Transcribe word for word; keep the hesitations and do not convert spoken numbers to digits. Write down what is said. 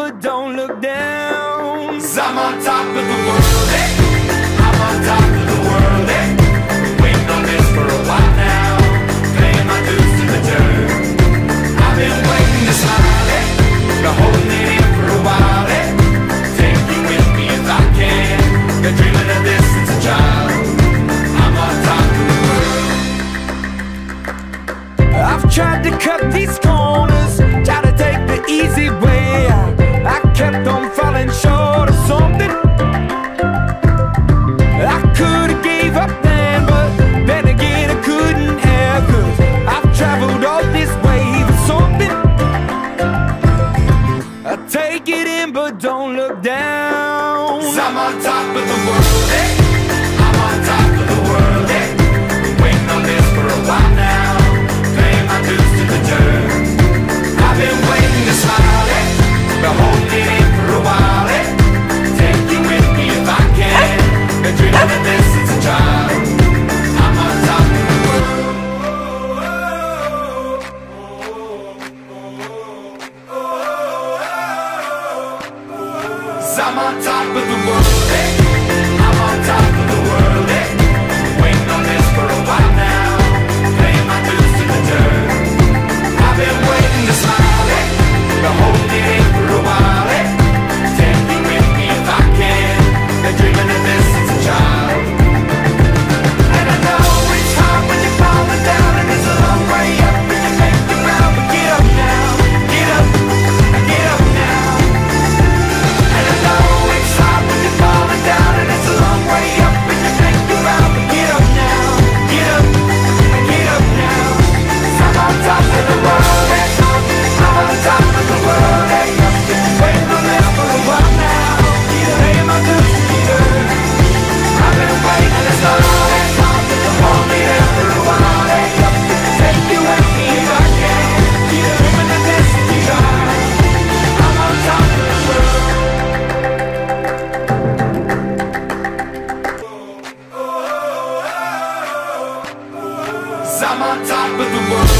but don't look down. 'Cause I'm on top of the world, eh? I'm on top of the world, eh? Been waiting on this for a while now, paying my dues to the dirt. I've been waiting to smile, eh? Been holding it in for a while, eh? Take you with me if I can. Been dreaming of this since a child. I'm on top of the world. I've tried to cut these corners, tried to take the easy way out. I kept on falling short of something. I could've gave up then, but then again I couldn't have. 'Cause I've traveled all this way for something. I take it in but don't look down. 'Cause I'm on top of the world, eh? I'm on top of the world, eh? Been waiting on this for a while now, paying my dues to the dirt. I've been waiting to smile, eh? Been holding it in for a while, eh? Take you with me if I can. Been dreaming of this since a child. I'm on top of the world. 'Cause I'm on top of the world, eh? I'm on top of the world, eh? Waiting on this for a while now, paying my dues to the dirt. I've been waiting to smile, eh? Been holding it in for a while, eh? Take you with me if I can. Been dreaming of this since a child. And I know it's hard when you're falling down, and it's a long way up, and you make the ground. But get up now, get up, get up now. And I know it's hard when you're falling down, and it's a long way up, and you make the ground. But get up now, get up, get up now. 'Cause I'm on top of the world, eh? I'm on top of the world, eh? Waiting on this for a while now, paying my dues to the dirt. I've been waiting this long, eh? Hold me there for a while, eh? Take you with me if I can. Dreaming of this since a child. I'm on top of the world. 'Cause I'm on top of the world.